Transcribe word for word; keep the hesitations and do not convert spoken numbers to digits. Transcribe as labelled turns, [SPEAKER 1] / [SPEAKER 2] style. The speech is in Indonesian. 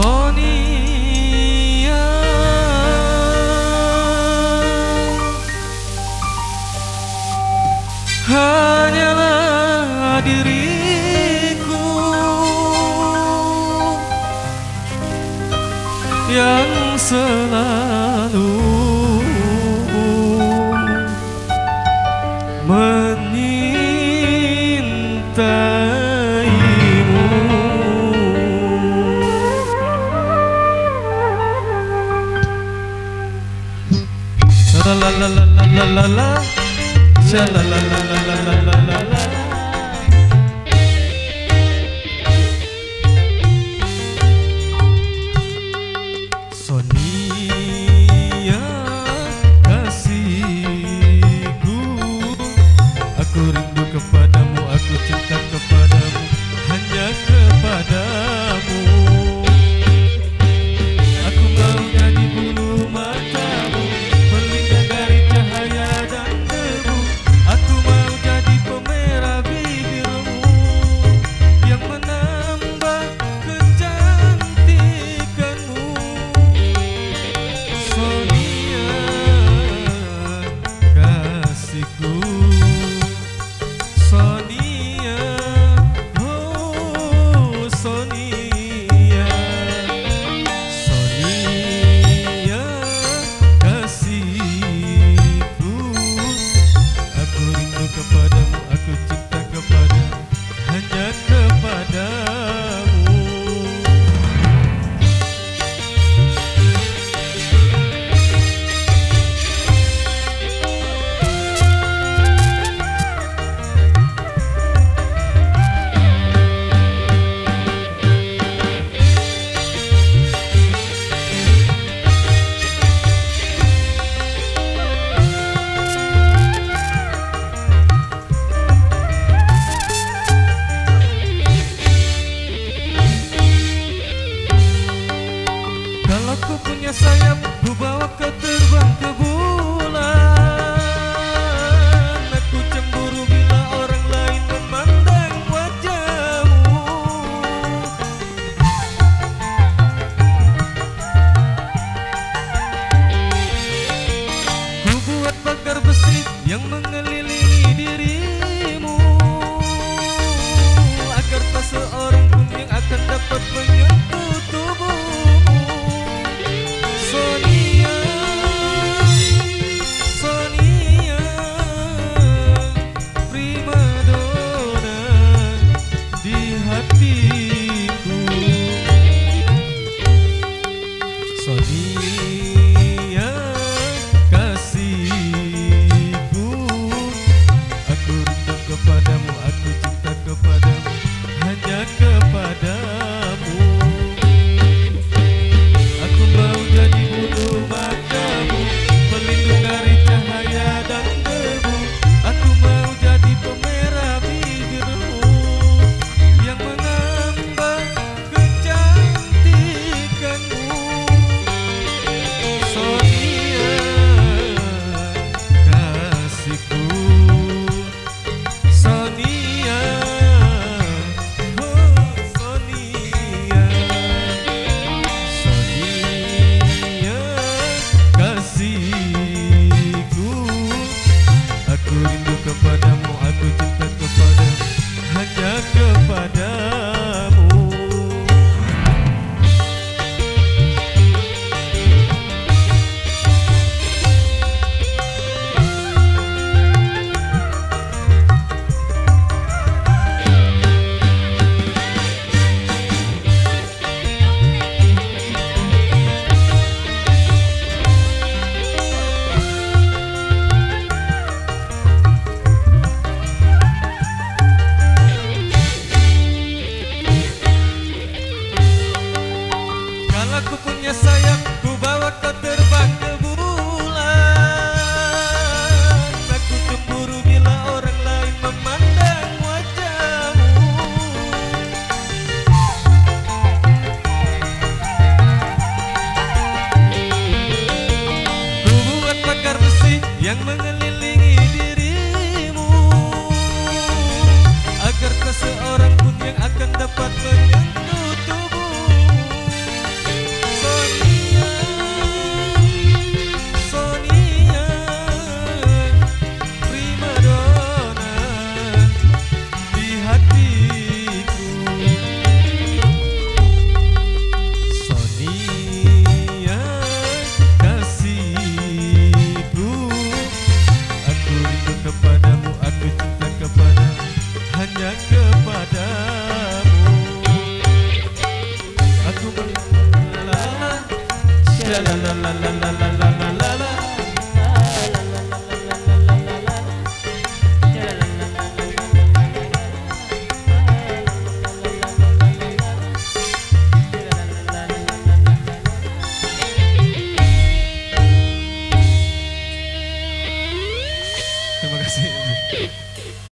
[SPEAKER 1] Sonia, hanyalah diriku yang selalu menyintaimu. La la la la la la la la, sha la la la la la la la la la. Sonia kasihku, aku rindu kepadamu, aku cinta kepadamu, hanya kepadamu. Aku mau jadi bulu matamu, pelindung dari cahaya dan debu. Aku mau jadi pemerah bibirmu yang menambah kecantikanmu. Sonia kasihku, Sonia, oh Sonia, Sonia kasihku, aku rindu kepadamu, aku cinta kepadamu, hanya kepadamu. Kalau ku punya sayap, ku bawa kau terbang ke bulan. Aku cemburu bila orang lain memandang wajahmu. Ku buat pagar besi yang mengelilingi dirimu, agar tak seorang pun yang akan dapat menyentuh tubuhmu. Sonia, Sonia, primadona di hatiku. Sonia kasihku, aku rindu kepadamu, aku cinta kepadamu, hanya kepadamu. Aku mau jadi bulu matamu, pelindung dari cahaya dan debu. Aku mau jadi pemerah bibirmu yang menambah kecantikanmu. Sonia kasihku, Sonia, oh Sonia, Sonia kasihku, aku rindu kepadamu, aku cinta kepadamu, hanya kepadamu. Kalau aku punya sayap, ku bawa kau terbang ke bulan. Aku cemburu bila orang lain memandang wajahmu. Ku buat pagar besi yang mengelilingi dirimu, agar tak seorang pun yang akan dapat menyentuh tubuhmu. Terima kasih.